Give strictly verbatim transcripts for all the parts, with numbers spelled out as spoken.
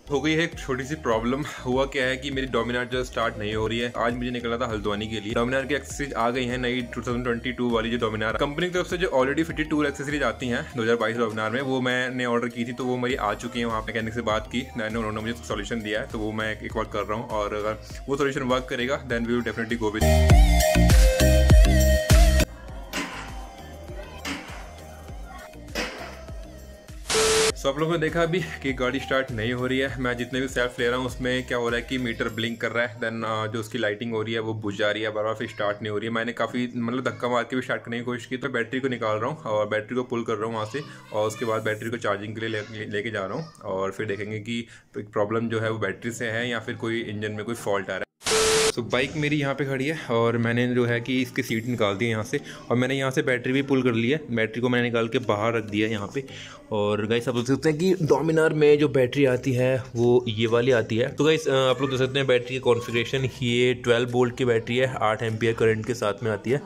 हो गई है एक छोटी सी प्रॉब्लम। हुआ क्या है कि मेरी डोमिनार जो स्टार्ट नहीं हो रही है। आज मुझे निकला था हल्द्वानी के लिए। डोमिनार की एक्सेसरीज आ गई है नई दो हज़ार बाईस वाली। जो डोमिनार कंपनी की तरफ से जो ऑलरेडी फिफ्टी टू एक्सेसरीज आती हैं दो हज़ार बाईस डोमिनार में, वो मैंने ऑर्डर की थी, तो वो मेरी आ चुकी है। वहाँ मैकेनिक से बात की, उन्होंने मुझे सोल्यूशन दिया है, तो वो मैं एक बार कर रहा हूँ। और अगर वो सोल्यूशन वर्क करेगा then we will definitely go with. तो आप लोगों ने देखा अभी कि गाड़ी स्टार्ट नहीं हो रही है। मैं जितने भी सेल्फ ले रहा हूँ उसमें क्या हो रहा है कि मीटर ब्लिंक कर रहा है, देन जो उसकी लाइटिंग हो रही है वो बुझ जा रही है, बार बार फिर स्टार्ट नहीं हो रही है। मैंने काफ़ी मतलब धक्का मार के भी स्टार्ट करने की कोशिश की, तो बैटरी को निकाल रहा हूँ और बैटरी को पुल कर रहा हूँ वहाँ से, और उसके बाद बैटरी को चार्जिंग के लिए ले, लेके जा रहा हूँ। और फिर देखेंगे कि प्रॉब्लम जो है वो बैटरी से है या फिर कोई इंजन में कोई फॉल्ट आ रहा है। तो बाइक मेरी यहाँ पे खड़ी है और मैंने जो है कि इसकी सीट निकाल दी है यहाँ से, और मैंने यहाँ से बैटरी भी पुल कर ली है। बैटरी को मैंने निकाल के बाहर रख दिया है यहाँ पे। और गाइस आप देख सकते हैं कि डोमिनार में जो बैटरी आती है वो ये वाली आती है। तो गाइस आप लोग देख सकते हैं बैटरी की कॉन्फ़िगरेशन, ये ट्वेल्व वोल्ट की बैटरी है, आठ एम्पियर करंट के साथ में आती है।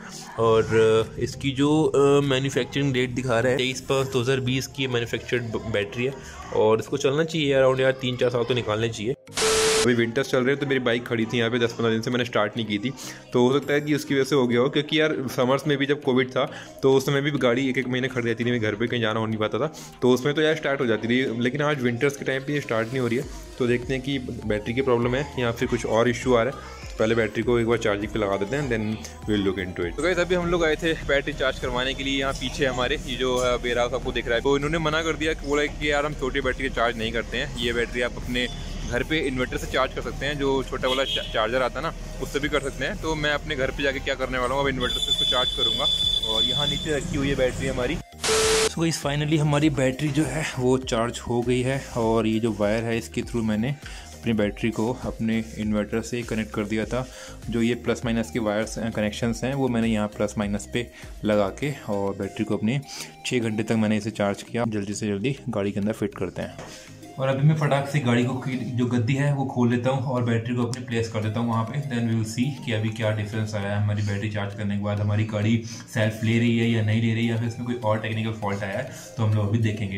और इसकी जो मैन्युफैक्चरिंग डेट दिखा रहा है तेईस पाँच दो हज़ार बीस की मैन्युफैक्चर्ड बैटरी है। और इसको चलना चाहिए अराउंड यार तीन चार साल तो निकालने चाहिए। अभी विंटर्स चल रहे हैं तो मेरी बाइक खड़ी थी यहाँ पे दस पंद्रह दिन से, मैंने स्टार्ट नहीं की थी। तो हो सकता है कि उसकी वजह से हो गया हो, क्योंकि यार समर्स में भी जब कोविड था तो उस समय भी गाड़ी एक एक महीने खड़ी रहती थी, मैं घर पे कहीं जाना हो नहीं पाता था, तो उसमें तो यार स्टार्ट हो जाती थी। लेकिन आज विंटर्स के टाइम पे ये स्टार्ट नहीं हो रही है, तो देखते हैं कि बैटरी की प्रॉब्लम है या फिर कुछ और इशू आ रहा है। पहले बैटरी को एक बार चार्जिंग पे लगा देते हैं, then will look into it. तो गाइस अभी हम लोग आए थे बैटरी चार्ज करवाने के लिए। यहाँ पीछे हमारे ये जो बेयर हाउस आपको दिख रहा है, तो इन्होंने मना कर दिया, बोला कि यार हम छोटी बैटरी चार्ज नहीं करते हैं, ये बैटरी आप अपने घर पे इन्वर्टर से चार्ज कर सकते हैं, जो छोटा वाला चार्जर आता है ना उससे भी कर सकते हैं। तो मैं अपने घर पे जाके क्या करने वाला हूँ, अब इन्वर्टर से इसको चार्ज करूँगा। और यहाँ नीचे रखी हुई है बैटरी हमारी। तो गाइस फाइनली हमारी बैटरी जो है वो चार्ज हो गई है, और ये जो वायर है इसके थ्रू मैंने अपनी बैटरी को अपने इन्वर्टर से कनेक्ट कर दिया था। जो ये प्लस माइनस के वायर्स कनेक्शंस हैं वो मैंने यहाँ प्लस माइनस पे लगा के, और बैटरी को अपने छः घंटे तक मैंने इसे चार्ज किया। जल्दी से जल्दी गाड़ी के अंदर फिट करते हैं। और अभी मैं फटाक से गाड़ी को जो गद्दी है वो खोल लेता हूँ और बैटरी को अपने प्लेस कर देता हूँ वहाँ पे। देन वी विल सी कि अभी क्या डिफरेंस आया है हमारी बैटरी चार्ज करने के बाद। हमारी गाड़ी सेल्फ ले रही है या नहीं ले रही है, या फिर इसमें कोई और टेक्निकल फॉल्ट आया है, तो हम लोग अभी देखेंगे।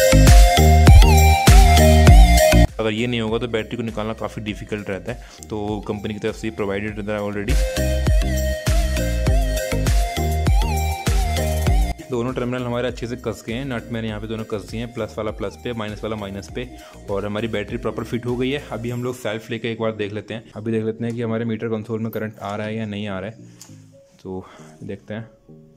अगर ये नहीं होगा तो बैटरी को निकालना काफ़ी डिफिकल्ट रहता है, तो कंपनी की तरफ से प्रोवाइडेड रहता है ऑलरेडी। दोनों टर्मिनल हमारे अच्छे से कस गए हैं, नट मैंने यहाँ पे दोनों कस दिए हैं, प्लस वाला प्लस पे, माइनस वाला माइनस पे, और हमारी बैटरी प्रॉपर फिट हो गई है। अभी हम लोग सेल्फ लेके एक बार देख लेते हैं। अभी देख लेते हैं कि हमारे मीटर कंसोल में करंट आ रहा है या नहीं आ रहा है। तो देखते हैं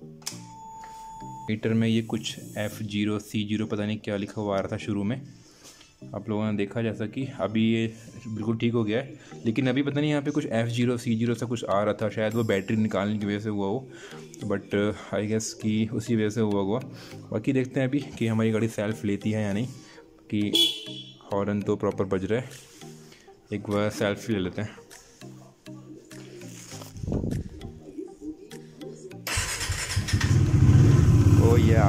मीटर में ये कुछ एफ जीरो सी जीरो पता नहीं क्या लिखा हुआ आ रहा था शुरू में, आप लोगों ने देखा जैसा कि अभी ये बिल्कुल ठीक हो गया है। लेकिन अभी पता नहीं यहाँ पे कुछ एफ जीरो सी जीरो सा कुछ आ रहा था, शायद वो बैटरी निकालने की वजह से हुआ हो, बट आई गेस कि उसी वजह से हुआ हुआ। बाकी देखते हैं अभी कि हमारी गाड़ी सेल्फ लेती है या नहीं, कि हॉर्न तो प्रॉपर बज रहा है। एक बार सेल्फ ले लेते हैं। Oh yeah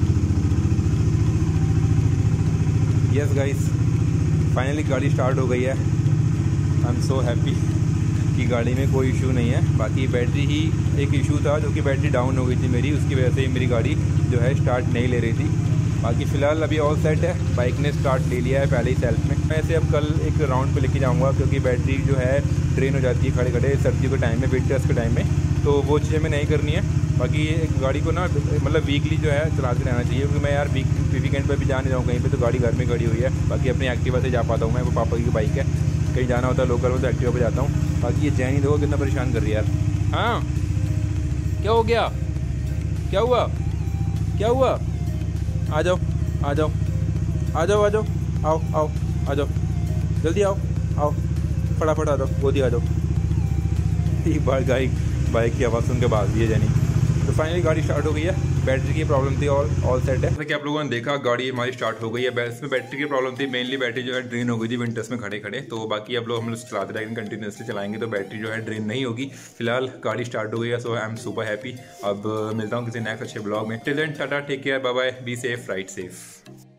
yes guys, finally गाड़ी स्टार्ट हो गई है। आई एम सो हैप्पी कि गाड़ी में कोई इशू नहीं है। बाकी बैटरी ही एक इशू था, जो कि बैटरी डाउन हो गई थी मेरी, उसकी वजह से मेरी गाड़ी जो है स्टार्ट नहीं ले रही थी। बाकी फ़िलहाल अभी ऑल सेट है, बाइक ने स्टार्ट ले लिया है पहले ही सेल्फ में। मैं इसे अब कल एक राउंड पे लेके जाऊंगा, क्योंकि बैटरी जो है ड्रेन हो जाती है खड़े खड़े सर्दियों के टाइम में, विंटर्स के टाइम में, तो वो चीज़ें में नहीं करनी है। बाकी गाड़ी को ना मतलब वीकली जो है चलाते रहना चाहिए, क्योंकि मैं यार वीक वीकेंड पर भी जाने जाऊँ कहीं पे तो गाड़ी घर में खड़ी हुई है। बाकी अपनी एक्टिवा से जा पाता हूँ मैं, वो पापा की बाइक है, कहीं जाना होता है लोकल में तो एक्टिवा पे जाता हूँ। बाकी ये जैनी देखो कितना परेशान कर रही है यार। हाँ क्या हो गया, क्या हुआ क्या हुआ? आ जाओ आ जाओ आ जाओ आ जाओ आओ आओ आ जाओ, जल्दी आओ आओ फटाफट आ जाओ, गोदी आ जाओ। एक बार गाड़ी बाइक की आवाज़ सुन के भाग दी है जैनी। तो फाइनली गाड़ी स्टार्ट हो गई है, बैटरी की प्रॉब्लम थी और ऑल सेट है। जैसे कि आप लोगों ने देखा गाड़ी हमारी स्टार्ट हो गई है। इसमें बैटरी की प्रॉब्लम थी मेनली, बैटरी जो है ड्रेन हो गई थी विंटर्स में खड़े खड़े। तो बाकी अब लोग हम लोग चलाते रहेंगे, कंटिन्यूसली चलाएंगे तो बैटरी जो है ड्रेन नहीं होगी। फिलहाल गाड़ी स्टार्ट हो गई है, so I am super happy. अब मिलता हूँ किसी नेक्स्ट अच्छे ब्लॉग में। Till then tata, take care, bye bye, be safe, ride safe.